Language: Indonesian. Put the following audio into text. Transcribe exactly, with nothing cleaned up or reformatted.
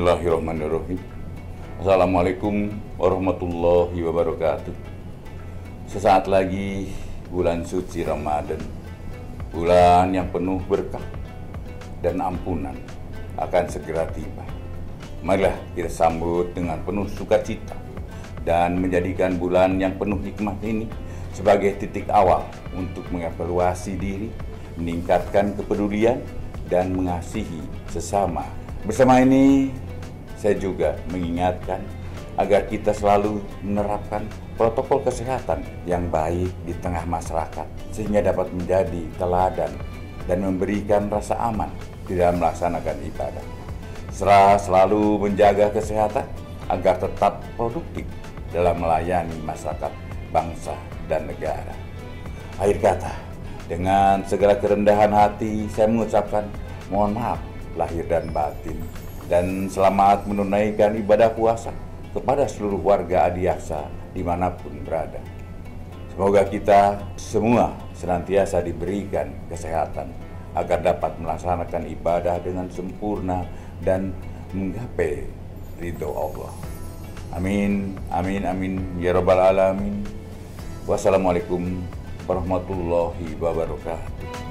Bismillahirrahmanirrahim. Assalamualaikum warahmatullahi wabarakatuh. Sesaat lagi bulan suci Ramadan, bulan yang penuh berkah dan ampunan akan segera tiba. Marilah kita sambut dengan penuh sukacita dan menjadikan bulan yang penuh hikmah ini sebagai titik awal untuk mengevaluasi diri, meningkatkan kepedulian, dan mengasihi sesama. Bersama ini, saya juga mengingatkan agar kita selalu menerapkan protokol kesehatan yang baik di tengah masyarakat, sehingga dapat menjadi teladan dan memberikan rasa aman di dalam melaksanakan ibadah. Serta selalu menjaga kesehatan agar tetap produktif dalam melayani masyarakat, bangsa, dan negara. Akhir kata, dengan segala kerendahan hati, saya mengucapkan mohon maaf lahir dan batin, dan selamat menunaikan ibadah puasa kepada seluruh warga Adiaksa dimanapun berada. Semoga kita semua senantiasa diberikan kesehatan agar dapat melaksanakan ibadah dengan sempurna dan menggapai ridho Allah. Amin, amin, amin, ya rabbal alamin. Wassalamualaikum warahmatullahi wabarakatuh.